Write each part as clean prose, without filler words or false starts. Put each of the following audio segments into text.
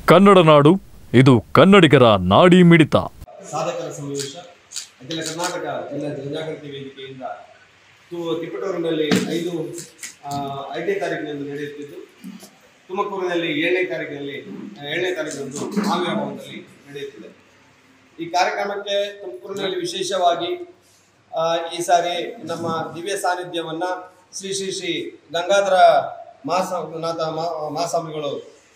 ಕನ್ನಡ ನಾಡು, ಇದು ಕನ್ನಡಿಗರ ನಾಡಿ ಮಿಡಿತ. ಸಾಧಕರ ಸಮಾವೇಶ ಅಖಿಲ ಕರ್ನಾಟಕ ಜಿಲ್ಲಾ ಜನಜಾಗೃತಿ ವೇದಿಕೆಯಿಂದ ತಿಪಟೂರಿನಲ್ಲಿ 5ನೇ ತಾರೀಕಿನಂದು ನಡೆಯುತ್ತಿದ್ದು, ತುಮಕೂರಿನಲ್ಲಿ 7ನೇ ತಾರೀಕಿನಂದು ಮಾವಿನ ಭವನದಲ್ಲಿ ನಡೆಯುತ್ತಿದೆ. ಈ ಕಾರ್ಯಕ್ರಮಕ್ಕೆ ತುಮಕೂರಿನಲ್ಲಿ ವಿಶೇಷವಾಗಿ ಈ ಸಾರಿ ನಮ್ಮ ದಿವ್ಯ ಸಾನ್ನಿಧ್ಯವನ್ನು ಶ್ರೀ ಗಂಗಾಧರ ಮಹಾಸ್ವಾಮಿಗಳು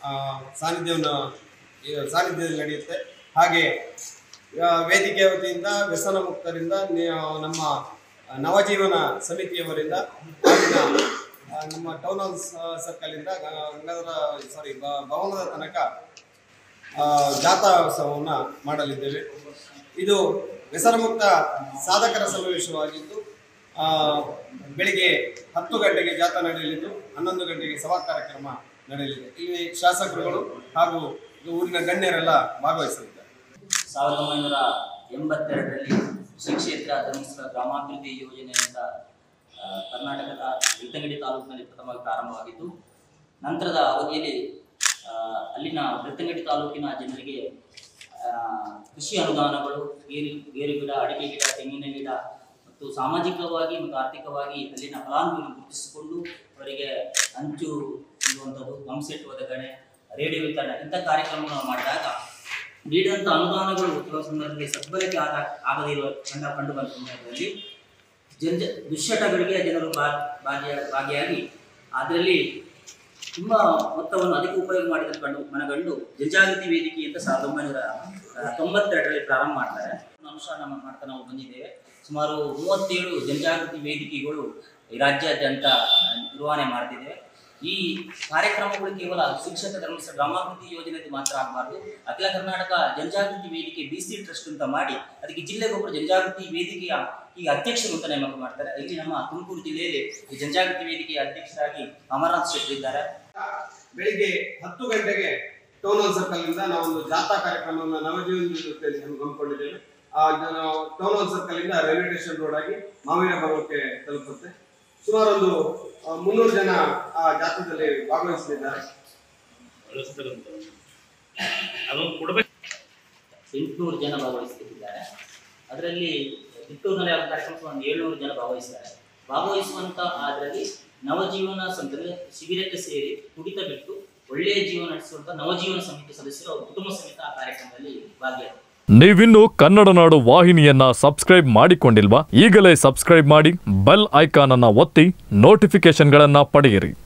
ಸಾನ್ನಿಧ್ಯದಲ್ಲಿ ನಡೆಯುತ್ತೆ. ಹಾಗೆ ವೇದಿಕೆ ವತಿಯಿಂದ ವ್ಯಸನ ಮುಕ್ತರಿಂದ ನಮ್ಮ ನವಜೀವನ ಸಮಿತಿಯವರಿಂದ ನಮ್ಮ ಟೌನ್ ಹಾಲ್ ಸರ್ಕಲಿಂದ ಭವನದ ತನಕ ಜಾಥೋತ್ಸವವನ್ನು ಮಾಡಲಿದ್ದೇವೆ. ಇದು ವ್ಯಸನ ಮುಕ್ತ ಸಾಧಕರ ಸಮಾವೇಶವಾಗಿದ್ದು, ಬೆಳಿಗ್ಗೆ 10 ಗಂಟೆಗೆ ಜಾಥಾ ನಡೆಯಲಿದ್ದು 11 ಗಂಟೆಗೆ ಸಭಾ ಕಾರ್ಯಕ್ರಮ ನಡೆಯಲಿದೆ. ಇಲ್ಲಿ ಶಾಸಕರುಗಳು ಹಾಗೂ ಊರಿನ ಗಣ್ಯರೆಲ್ಲ ಭಾಗವಹಿಸಲಿದ್ದಾರೆ. 1982ರಲ್ಲಿ ಶ್ರೀ ಕ್ಷೇತ್ರ ಧರ್ಮಸ್ಥಳ ಗ್ರಾಮಾಭಿವೃದ್ಧಿ ಯೋಜನೆಯಿಂದ ಕರ್ನಾಟಕದ ಬೆಳ್ತಂಗಡಿ ತಾಲೂಕಿನಲ್ಲಿ ಪ್ರಥಮವಾಗಿ ಪ್ರಾರಂಭವಾಗಿದ್ದು, ನಂತರದ ಅವಧಿಯಲ್ಲಿ ಅಲ್ಲಿನ ಬೆಳ್ತಂಗಡಿ ತಾಲೂಕಿನ ಜನರಿಗೆ ಕೃಷಿ ಅನುದಾನಗಳು, ಗೇರು ಗಿಡ, ಅಡಿಕೆ ಗಿಡ, ತೆಂಗಿನ ಗಿಡ ಮತ್ತು ಸಾಮಾಜಿಕವಾಗಿ ಮತ್ತು ಆರ್ಥಿಕವಾಗಿ ಅಲ್ಲಿನ ಫಲಾನುಭವಿಗಳನ್ನು ಗುರುತಿಸಿಕೊಂಡು ಅವರಿಗೆ ಹಂಚು ಇರುವಂಥದ್ದು, ಪಂಪ್ಸೆಟ್ ಒದಗಣೆ, ರೇಡಿಯೋ ವಿತರಣೆ ಇಂಥ ಕಾರ್ಯಕ್ರಮಗಳನ್ನು ಮಾಡಿದಾಗ ನೀಡಿದಂಥ ಅನುದಾನಗಳು ಕೆಲವು ಸಂದರ್ಭದಲ್ಲಿ ಸದ್ಬಳಕೆ ಆಗದೇ ಇರುವ ಕಂಡು ಬಂದ ಸಂದರ್ಭದಲ್ಲಿ ದುಶ್ಚಟಗಳಿಗೆ ಜನರು ಭಾಗಿಯಾಗಿ ಅದರಲ್ಲಿ ತುಂಬ ಮೊತ್ತವನ್ನು ಅದಕ್ಕೆ ಉಪಯೋಗ ಮಾಡಿದ ಮನಗಂಡು ಜನಜಾಗೃತಿ ವೇದಿಕೆ ಅಂತ 1992ರಲ್ಲಿ ಪ್ರಾರಂಭ ಮಾಡ್ತಾರೆ. ಅಂಶ ಮಾಡ್ತಾ ನಾವು ಬಂದಿದ್ದೇವೆ. ಸುಮಾರು 37 ಜನಜಾಗೃತಿ ವೇದಿಕೆಗಳು ರಾಜ್ಯಾದ್ಯಂತ ನಿರ್ವಹಣೆ ಮಾಡ್ತಿದ್ದೇವೆ. ಈ ಕಾರ್ಯಕ್ರಮಗಳು ಕೇವಲ ಶಿಕ್ಷಕ ಧರ್ಮಸ್ಥಳ ಗ್ರಾಮಾಭಿವೃದ್ಧಿ ಯೋಜನೆಗೆ ಮಾತ್ರ ಆಗಬಾರ್ದು. ಅಖಿಲ ಕರ್ನಾಟಕ ಜನಜಾಗೃತಿ ವೇದಿಕೆ BC ಟ್ರಸ್ಟ್ ಅಂತ ಮಾಡಿ ಅದಕ್ಕೆ ಜಿಲ್ಲೆಗೊಬ್ಬರು ಜನಜಾಗೃತಿ ವೇದಿಕೆಯ ಈಗ ಅಧ್ಯಕ್ಷರು ಅಂತ ನೇಮಕ ಮಾಡ್ತಾರೆ. ಇಲ್ಲಿ ನಮ್ಮ ತುಮಕೂರು ಜಿಲ್ಲೆಯಲ್ಲಿ ಈ ಜನಜಾಗೃತಿ ವೇದಿಕೆಯ ಅಧ್ಯಕ್ಷರಾಗಿ ಅಮರನಾಥ್ ಶೆಟ್ಟಿ ಇದ್ದಾರೆ. ಬೆಳಿಗ್ಗೆ 10 ಗಂಟೆಗೆ ಟೌನ್ ಹಾಲ್ ಸರ್ಕಲ್ ಇಂದ ನಾವೊಂದು ಜಾಥಾ ಕಾರ್ಯಕ್ರಮವನ್ನು ನವಜೀವನ ಜೊತೆಯಲ್ಲಿ ಹಮ್ಮಿಕೊಂಡಿದ್ದೇವೆ. ಟೌನ್ ಹಾಲ್ ಸರ್ಕಲ್ ಇಂದ ರೈಲ್ವೆ ಸ್ಟೇಷನ್ ರೋಡ್ ಆಗಿ ಮಾವಿನ ಭವನಕ್ಕೆ ತಲುಪುತ್ತೆ. ಸುಮಾರು ಒಂದು 300 ಜನ ಆ ಜಾಥಾದಲ್ಲಿ ಭಾಗವಹಿಸಲಿದ್ದಾರೆ. 800 ಜನ ಭಾಗವಹಿಸುತ್ತಿದ್ದಾರೆ. ಅದರಲ್ಲಿ ಕಿತ್ತೂರಿನಲ್ಲಿ ಆದ ಕಾರ್ಯಕ್ರಮ ಒಂದು 700 ಜನ ಭಾಗವಹಿಸುವಂತ ಅದರಲ್ಲಿ ನವಜೀವನ ಸಂಘದ ಶಿಬಿರಕ್ಕೆ ಸೇರಿ ಕುಡಿತ ಬಿಟ್ಟು ಒಳ್ಳೆಯ ಜೀವನ ನಡೆಸುವಂತ ನವಜೀವನ ಸಮಿತಿ ಸದಸ್ಯರು ಅವರ ಕುಟುಂಬ ಸಮೇತ ಆ ಕಾರ್ಯಕ್ರಮದಲ್ಲಿ ಭಾಗಿಯಾದರು. ನೀವಿನ್ನು ಕನ್ನಡ ನಾಡು ವಾಹಿನಿಯನ್ನ ಸಬ್ಸ್ಕ್ರೈಬ್ ಮಾಡಿಕೊಂಡಿಲ್ವಾ? ಈಗಲೇ ಸಬ್ಸ್ಕ್ರೈಬ್ ಮಾಡಿ, ಬೆಲ್ ಐಕಾನ್ ಅನ್ನು ಒತ್ತಿ ನೋಟಿಫಿಕೇಶನ್ಗಳನ್ನ ಪಡೆಯಿರಿ.